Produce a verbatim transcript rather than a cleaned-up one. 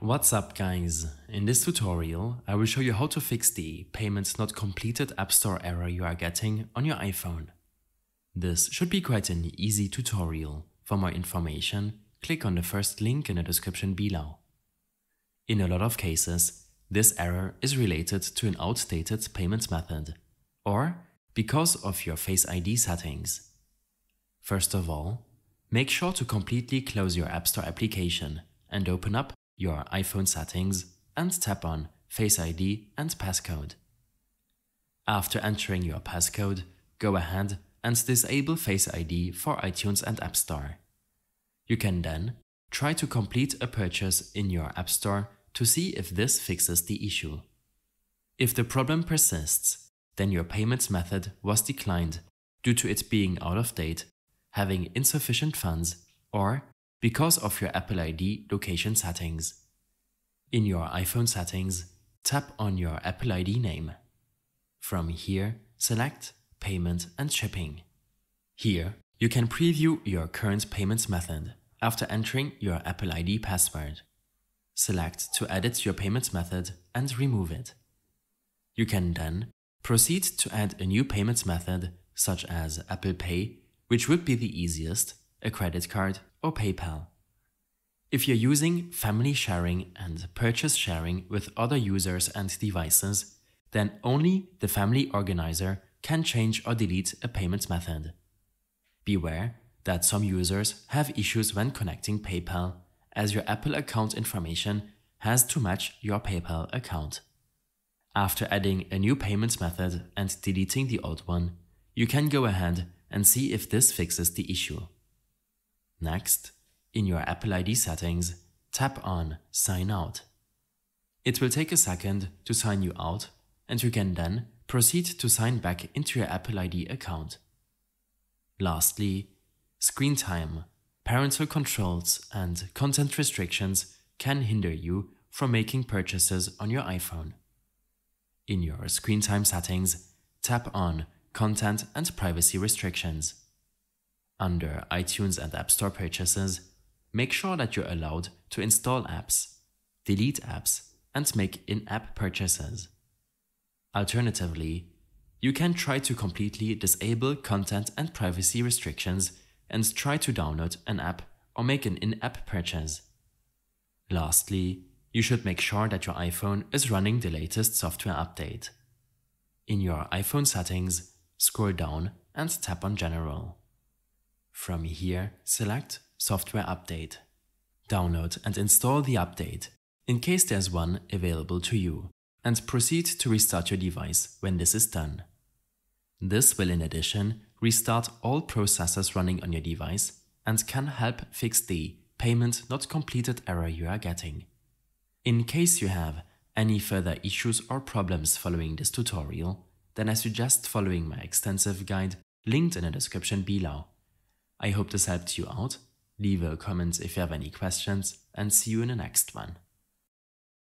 What's up guys? In this tutorial, I will show you how to fix the Payments Not Completed App Store error you are getting on your iPhone. This should be quite an easy tutorial. For more information, click on the first link in the description below. In a lot of cases, this error is related to an outdated payment method, or because of your Face I D settings. First of all, make sure to completely close your App Store application and open up your iPhone settings and tap on Face I D and passcode. After entering your passcode, go ahead and disable Face I D for iTunes and App Store. You can then try to complete a purchase in your App Store to see if this fixes the issue. If the problem persists, then your payment method was declined due to it being out of date, having insufficient funds, or because of your Apple I D location settings. In your iPhone settings, tap on your Apple I D name. From here, select Payment and Shipping. Here, you can preview your current payment method after entering your Apple I D password. Select to edit your payment method and remove it. You can then proceed to add a new payment method such as Apple Pay, which would be the easiest, a credit card, or PayPal. If you're using family sharing and purchase sharing with other users and devices, then only the family organizer can change or delete a payment method. Beware that some users have issues when connecting PayPal, as your Apple account information has to match your PayPal account. After adding a new payment method and deleting the old one, you can go ahead and see if this fixes the issue. Next, in your Apple I D settings, tap on Sign Out. It will take a second to sign you out, and you can then proceed to sign back into your Apple I D account. Lastly, screen time, parental controls, and content restrictions can hinder you from making purchases on your iPhone. In your screen time settings, tap on Content and Privacy Restrictions. Under iTunes and App Store purchases, make sure that you're allowed to install apps, delete apps, and make in-app purchases. Alternatively, you can try to completely disable content and privacy restrictions and try to download an app or make an in-app purchase. Lastly, you should make sure that your iPhone is running the latest software update. In your iPhone settings, scroll down and tap on General. From here, select Software Update. Download and install the update, in case there's one available to you, and proceed to restart your device when this is done. This will in addition restart all processes running on your device and can help fix the Payment Not Completed error you are getting. In case you have any further issues or problems following this tutorial, then I suggest following my extensive guide linked in the description below. I hope this helped you out. Leave a comment if you have any questions, and see you in the next one.